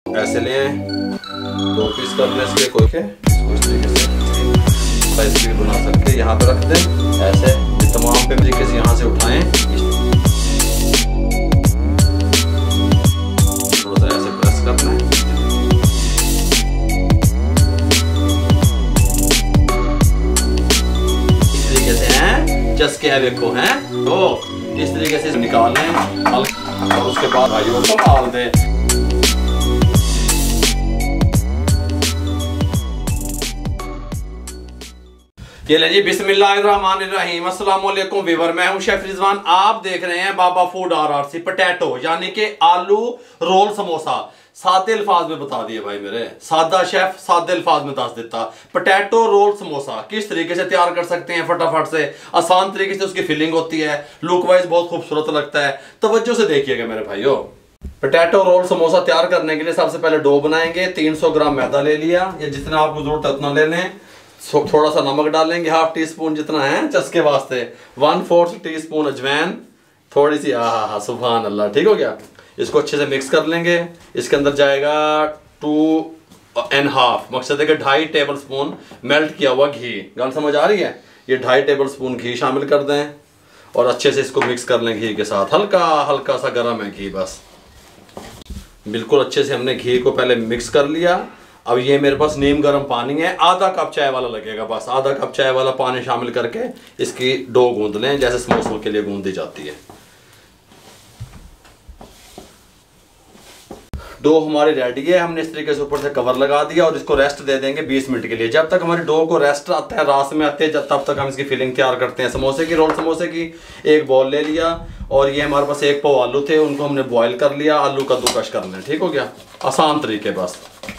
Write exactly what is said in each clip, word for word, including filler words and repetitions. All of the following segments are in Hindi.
ऐसे ले आए, दो पीस कर लें इसके, कोई के इसको इस तरीके से साइज भी बना सकते हैं। यहाँ पे रख दें ऐसे, तमाम पे तरीके से यहाँ से उठाएं, थोड़ा सा ऐसे प्रेस करना है। इस तरीके से हैं चस्के है, देखो हैं तो इस तरीके से निकाल लें और उसके बाद भाइयों को डाल दें। ये ले जी, बिस्मिल्लाहिर्रहमानिर्रहीम, अस्सलाम वालेकुम वीवर, मैं हूं शेफ रिजवान। आप देख रहे हैं बाबा फूड आरआरसी। पोटैटो यानी कि आलू रोल समोसा सादे अल्फाज में बता दिए भाई मेरे, सादा शेफ सादे अल्फाज में दस देता। पोटैटो रोल समोसा किस तरीके से तैयार कर सकते हैं फटाफट से, आसान तरीके से उसकी फिलिंग होती है, लुक वाइज बहुत खूबसूरत लगता है। तवज्जो से देखिएगा मेरे भाइयों। पोटैटो रोल समोसा तैयार करने के लिए सबसे पहले डो बनाएंगे। तीन सौ ग्राम मैदा ले लिया, या जितना आपको जरूरत है उतना ले लें। थोड़ा सा नमक डालेंगे, हाफ टी स्पून जितना है चस्के वास्ते। वन फोर्थ टी स्पून अजवैन, थोड़ी सी, आ हा हा सुभान अल्लाह, ठीक हो गया। इसको अच्छे से मिक्स कर लेंगे। इसके अंदर जाएगा टू एंड हाफ, मकसद है कि ढाई टेबल स्पून मेल्ट किया हुआ घी। गल समझ आ रही है? ये ढाई टेबल स्पून घी शामिल कर दें और अच्छे से इसको मिक्स कर लें घी के साथ। हल्का हल्का सा गर्म है घी, बस बिल्कुल अच्छे से हमने घी को पहले मिक्स कर लिया। अब ये मेरे पास नीम गर्म पानी है, आधा कप चाय वाला लगेगा, बस आधा कप चाय वाला पानी शामिल करके इसकी डो गूंद लें जैसे समोसों के लिए गूंदी जाती है। डो हमारी रेडी है, हमने इस तरीके से ऊपर से कवर लगा दिया और इसको रेस्ट दे देंगे बीस मिनट के लिए। जब तक हमारी डो को रेस्ट आता है, रास में आते हैं, जब तब तक हम इसकी फिलिंग तैयार करते हैं। समोसे की, रोल समोसे की एक बॉल ले लिया और ये हमारे पास एक पाव आलू थे, उनको हमने बॉयल कर लिया। आलू कद्दूकश कर लें, ठीक हो गया, आसान तरीके। बस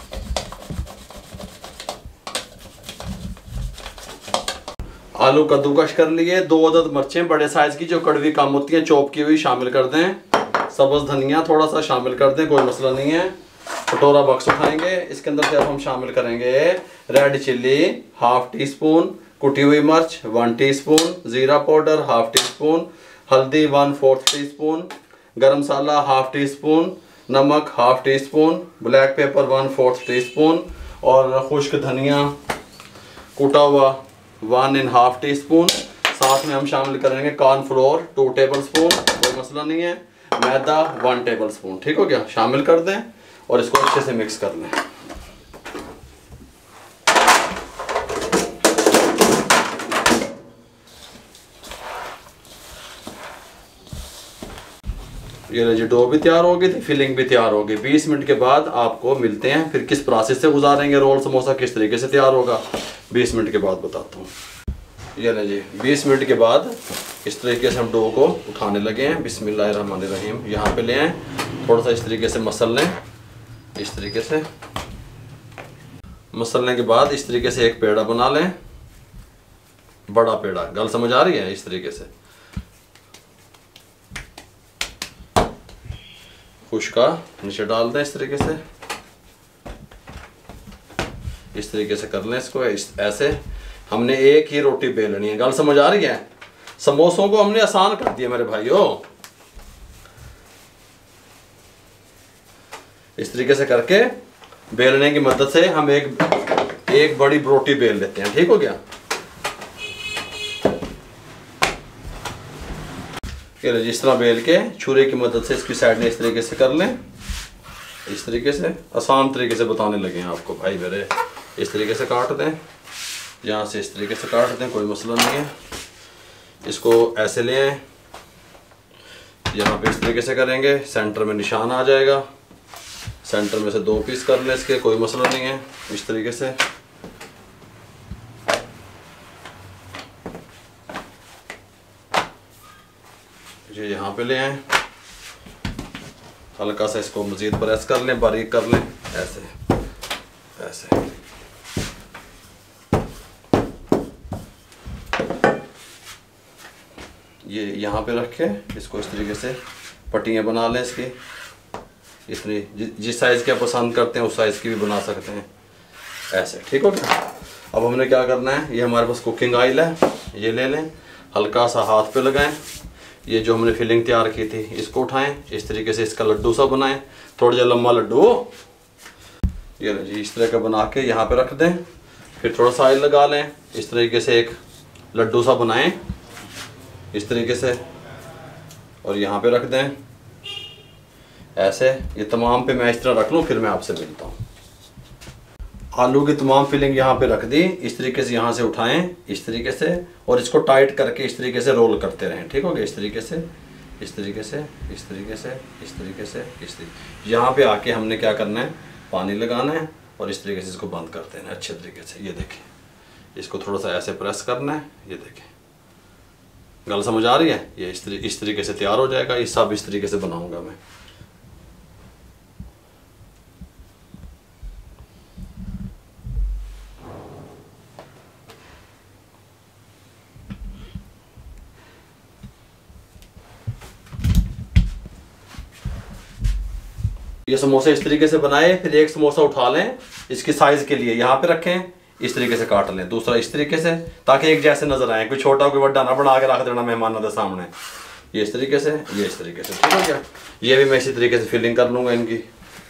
आलू कद्दूकश कर लिए। दो अदद मिर्चें बड़े साइज की जो कड़वी कम होती हैं, चॉप की हुई शामिल कर दें। सब्ज़ धनिया थोड़ा सा शामिल कर दें, कोई मसला नहीं है। कटोरा बॉक्स उठाएंगे, इसके अंदर से अब हम शामिल करेंगे red chilli half teaspoon, कुटी हुई मिर्च वन टी स्पून, ज़ीरा पाउडर हाफ टी स्पून, हल्दी वन फोर्थ टी स्पून, गरम मसाला हाफ टी स्पून, नमक half teaspoon, black pepper one fourth teaspoon और खुश्क धनिया कूटा हुआ one and half teaspoon. साथ में हम शामिल करेंगे कॉर्नफ्लोर टू टेबल स्पून, कोई मसला नहीं है। मैदा वन टेबल स्पून, ठीक हो गया, शामिल कर दें और इसको अच्छे से मिक्स कर लें। ये लीजिए, डो भी तैयार हो गई थी, फिलिंग भी तैयार हो गई। बीस मिनट के बाद आपको मिलते हैं, फिर किस प्रोसेस से गुजारेंगे रोल समोसा, किस तरीके से तैयार होगा, बीस मिनट के बाद बताता हूँ। ये लीजिए, बीस मिनट के बाद इस तरीके से हम डो को उठाने लगे हैं। बिस्मिल्लाहिर्रहमानिर्रहीम, यहाँ पे ले आए, थोड़ा सा इस तरीके से मसल लें। इस तरीके से मसलने के बाद इस तरीके से एक पेड़ा बना लें, बड़ा पेड़ा। गल समझ आ रही है? इस तरीके से खुश्का नीचे डाल दें, इस तरीके से इस तरीके से कर लें इसको। इस ऐसे हमने एक ही रोटी बेलनी है। गल समझ आ रही है? समोसों को हमने आसान कर दिया मेरे भाइयों। इस तरीके से करके बेलने की मदद से हम एक एक बड़ी रोटी बेल लेते हैं, ठीक हो गया। ये जिस तरह बेल के छुरी की मदद से इसकी साइड में इस तरीके से कर लें। इस तरीके से आसान तरीके से बताने लगे हैं आपको भाई मेरे। इस तरीके से काट दें, यहाँ से इस तरीके से काट दें, कोई मसला नहीं है। इसको ऐसे ले आएं, यहाँ पे इस तरीके से करेंगे, सेंटर में निशान आ जाएगा। सेंटर में से दो पीस कर लें इसके, कोई मसला नहीं है। इस तरीके से ये यहाँ पे ले आएं, हल्का सा इसको मज़ीद प्रेस कर लें, बारीक कर लें, ऐसे ऐसे। ये यहाँ पे रख के इसको इस तरीके से पट्टियाँ बना लें इसकी। इतनी जि, जिस साइज़ की आप पसंद करते हैं उस साइज़ की भी बना सकते हैं, ऐसे, ठीक हो गया। अब हमने क्या करना है, ये हमारे पास कुकिंग ऑयल है, ये ले लें, हल्का सा हाथ पे लगाएं। ये जो हमने फिलिंग तैयार की थी इसको उठाएं, इस तरीके से इसका लड्डू सा बनाएं, थोड़ा सा लंबा लड्डू हो, ये लो जी, इस तरह का बना के यहाँ पे रख दें। फिर थोड़ा सा ऑयल लगा लें, इस तरीके से एक लड्डू सा बनाएं इस तरीके से, और यहाँ पे रख दें ऐसे। ये तमाम पे मैं इस तरह रख लूँ, फिर मैं आपसे मिलता हूँ। आलू की तमाम फिलिंग यहाँ पे रख दी, इस तरीके से यहाँ से उठाएं इस तरीके से, और इसको टाइट करके इस तरीके से रोल करते रहें। ठीक हो गया? इस तरीके से, इस तरीके से, इस तरीके से, इस तरीके से, इस तरीके। यहाँ पे आके हमने क्या करना है, पानी लगाना है और इस तरीके से इसको बंद कर देना है अच्छे तरीके से। ये देखें, इसको थोड़ा सा ऐसे प्रेस करना है। ये देखें, गल समझ आ रही है? ये इस तरीके इस तरीके से तैयार हो जाएगा। ये सब इस तरीके से बनाऊंगा मैं। ये समोसे इस तरीके से बनाए, फिर एक समोसा उठा लें, इसकी साइज के लिए यहाँ पे रखें, इस तरीके से काट लें, दूसरा इस तरीके से, ताकि एक जैसे नजर आए, कोई छोटा कोई बड़ा ना बना के रख देना मेहमानों के सामने। ये इस तरीके से, ये इस तरीके से। ठीक हो गया? ये भी मैं इसी तरीके से फिलिंग कर लूंगा इनकी।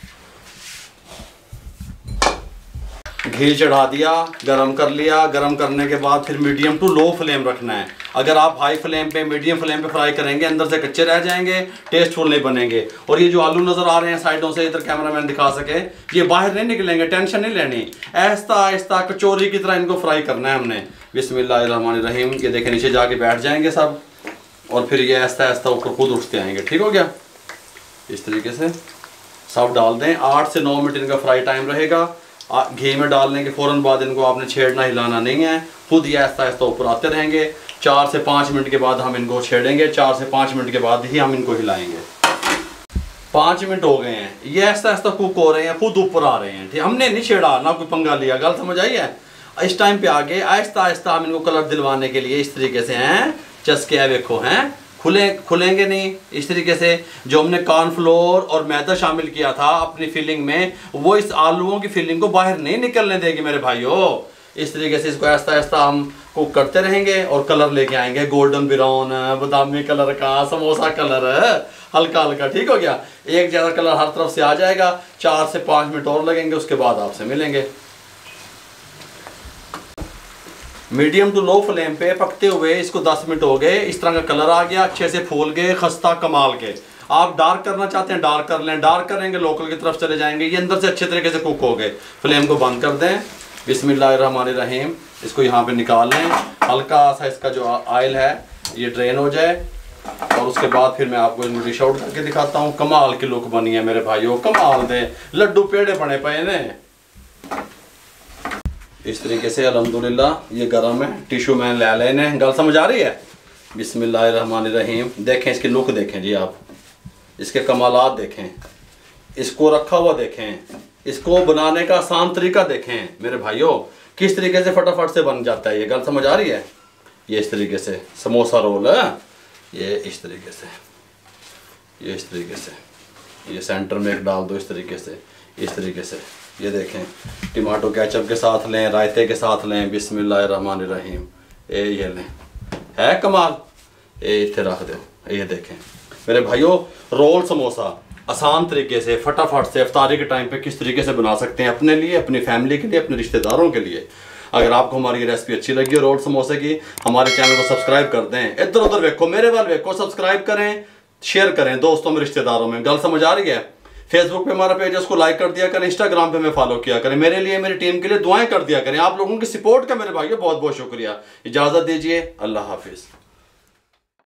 घी चढ़ा दिया, गरम कर लिया। गरम करने के बाद फिर मीडियम टू लो फ्लेम रखना है। अगर आप हाई फ्लेम पे, मीडियम फ्लेम पे फ्राई करेंगे, अंदर से कच्चे रह जाएंगे, टेस्टफुल नहीं बनेंगे। और ये जो आलू नजर आ रहे हैं साइडों से, इधर कैमरामैन दिखा सके, ये बाहर नहीं निकलेंगे, टेंशन नहीं लेनी। आहिस्ता आहिस्ता कचौरी की तरह इनको फ्राई करना है हमने। बिस्मिल्लाहिर्रहमानिर्रहीम। ये देखें, नीचे जाके बैठ जाएंगे सब, और फिर ये आहिस्ता आहिस्ता ऊपर खुद उठते आएंगे। ठीक हो गया? इस तरीके से सब डाल दें। आठ से नौ मिनट इनका फ्राई टाइम रहेगा। घी में डालने के फ़ौरन बाद इनको आपने छेड़ना, हिलाना नहीं है, खुद ये आहिस्ता आहिस्ता ऊपर आते रहेंगे। चार से पाँच मिनट के बाद हम इनको छेड़ेंगे, चार से पाँच मिनट के बाद ही हम इनको हिलाएंगे। पाँच मिनट हो गए हैं, ये आहिस्ता आहिस्ता कुक हो रहे हैं, खुद ऊपर आ रहे हैं। ठीक, हमने नहीं छेड़ा, ना कोई पंगा लिया। गल समझ आई है? इस टाइम पे आगे आहिस्ता आहिस्ता हम इनको कलर दिलवाने के लिए इस तरीके से हैं चस्के है, देखो हैं, खुले खुलेंगे नहीं। इस तरीके से जो हमने कॉर्नफ्लोर और मैदा शामिल किया था अपनी फिलिंग में, वो इस आलूओं की फिलिंग को बाहर नहीं निकलने देगी मेरे भाइयों। इस तरीके से इसको आहिस्ता आहिस्ता हम कुक करते रहेंगे और कलर लेके आएंगे, गोल्डन ब्राउन, बादामी कलर का, समोसा कलर, हल्का हल्का। ठीक हो गया? एक जैसा कलर हर तरफ से आ जाएगा। चार से पाँच मिनट और लगेंगे, उसके बाद आपसे मिलेंगे। मीडियम टू लो फ्लेम पे पकते हुए इसको दस मिनट हो गए। इस तरह का कलर आ गया, अच्छे से फूल गए, खस्ता कमाल के। आप डार्क करना चाहते हैं डार्क कर लें, डार्क करेंगे लोकल की तरफ चले जाएंगे। ये अंदर से अच्छे तरीके से कुक हो गए। फ्लेम को बंद कर दें। बिस्मिल्लाहिर्रहमानिर्रहीम। इसको यहाँ पे निकाल लें। हल्का सा इसका जो ऑयल है ये ड्रेन हो जाए, और उसके बाद फिर मैं आपको इनको डिश आउट करके दिखाता हूँ। कमाल की लुक बनी है मेरे भाइयों, कमाल दे, लड्डू पेड़े बने पे ने। इस तरीके से अल्हम्दुलिल्लाह ये गरम है, टिश्यू में ले लेने। गल समझ आ रही है? बिस्मिल्लाहिर्रहमानिर्रहीम। देखें इसकी लुक, देखें जी आप, इसके कमालात देखें, इसको रखा हुआ देखें, इसको बनाने का आसान तरीका देखें मेरे भाइयों, किस तरीके से फटाफट से बन जाता है ये। गल समझ आ रही है? ये इस तरीके से समोसा रोल है, ये इस तरीके से, ये इस तरीके से, ये सेंटर में एक डाल दो इस तरीके से, इस तरीके से। ये देखें, टमाटो केचप के साथ लें, रायते के साथ लें। बिस्मिल्लाहिर्रहमानिर्रहीम। ए ये लें, है कमाल। ए इतने रख दो। ये देखें मेरे भाइयों, रोल समोसा आसान तरीके से फटाफट से इफ्तारी के टाइम पे किस तरीके से बना सकते हैं, अपने लिए, अपनी फैमिली के लिए, अपने रिश्तेदारों के लिए। अगर आपको हमारी रेसिपी अच्छी लगी हो रोल समोसे की, हमारे चैनल को सब्सक्राइब कर दें। इधर उधर देखो, मेरे वाल देखो, सब्सक्राइब करें, शेयर करें दोस्तों में, रिश्तेदारों में। गल समझ आ रही है? फेसबुक पे हमारा पेज है, उसको लाइक कर दिया करें, इंस्टाग्राम पे हमें फॉलो किया करें, मेरे लिए, मेरी टीम के लिए दुआएं कर दिया करें। आप लोगों की सपोर्ट का मेरे भाइयों बहुत बहुत शुक्रिया। इजाज़त दीजिए, अल्लाह हाफिज़।